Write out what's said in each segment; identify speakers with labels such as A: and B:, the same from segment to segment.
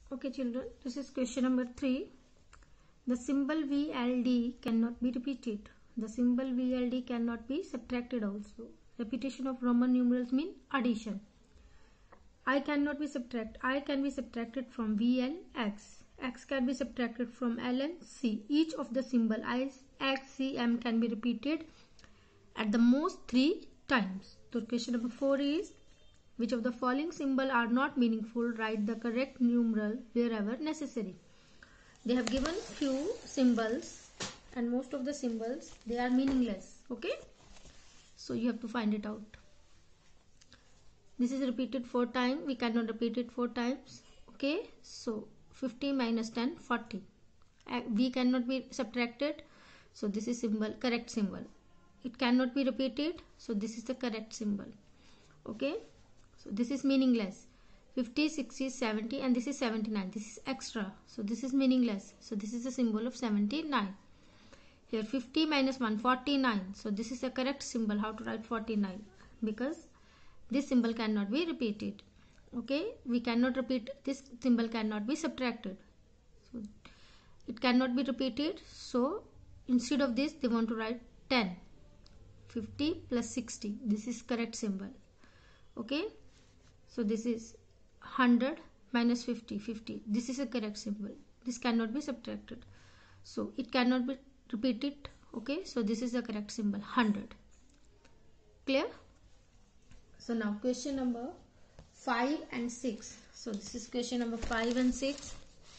A: Okay children, this is question number 3. The symbol VLD cannot be repeated. The symbol VLD cannot be subtracted also. Repetition of Roman numerals mean addition. I cannot be subtracted. I can be subtracted from VL X. X can be subtracted from L and C. Each of the symbol I, X, C, M can be repeated at the most 3 times. So question number 4 is, which of the following symbol are not meaningful? Write the correct numeral wherever necessary. They have given few symbols and most of the symbols, they are meaningless. Okay, so you have to find it out. This is repeated 4 times. We cannot repeat it 4 times. Okay, so 50 minus 10, 40. V cannot be subtracted, so this is symbol, correct symbol. It cannot be repeated, so this is the correct symbol. Okay, so this is meaningless. 50, 60, 70 and this is 79. This is extra, so this is meaningless. So this is the symbol of 79. Here 50 minus 1, 49. So this is the correct symbol. How to write 49? Because this symbol cannot be repeated. Okay, we cannot repeat, this symbol cannot be subtracted. So it cannot be repeated. So instead of this, they want to write 10. 50 plus 60. This is correct symbol. Okay, so this is 100 minus 50, 50. This is a correct symbol. This cannot be subtracted. So it cannot be repeated. Okay, so this is the correct symbol, 100. Clear? So now question number 5 and 6. So this is question number 5 and 6.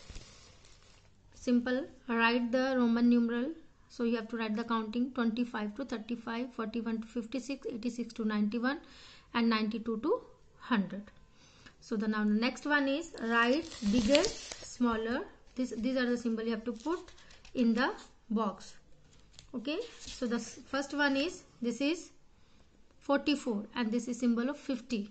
A: Simple. Write the Roman numeral. So you have to write the counting 25 to 35, 41 to 56, 86 to 91 and 92 to 100. So the now next one is write bigger, smaller. These are the symbol you have to put in the box. Okay, so the first one is, this is 44 and this is symbol of 50.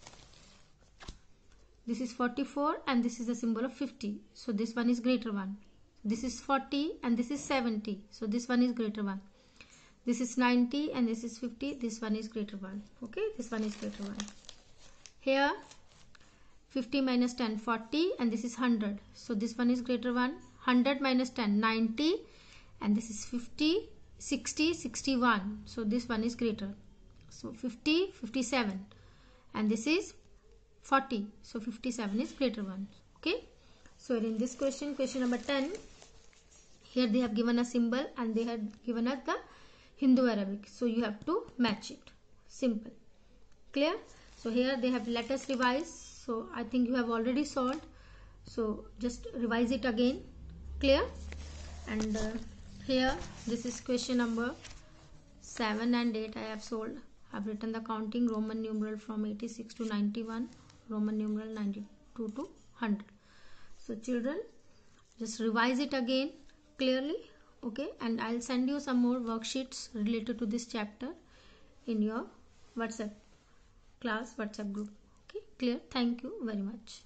A: This is 44 and this is the symbol of 50. So this one is greater one. This is 40 and this is 70. So this one is greater one. This is 90 and this is 50. This one is greater one. Okay, this one is greater one. Here 50 minus 10, 40 and this is 100. So this one is greater one. 100 minus 10, 90 and this is 50, 60, 61. So this one is greater. So 50, 57 and this is 40. So 57 is greater one. Okay. So in this question, question number 10, here they have given a symbol and they have given us the Hindu Arabic. So you have to match it. Simple. Clear? So here they have let us revise. So I think you have already solved. So just revise it again. Clear? And here this is question number 7 and 8 I have solved. I have written the counting Roman numeral from 86 to 91, Roman numeral 92 to 100. So children, just revise it again clearly. Okay, and I'll send you some more worksheets related to this chapter in your WhatsApp class, WhatsApp group. Okay, clear? Thank you very much.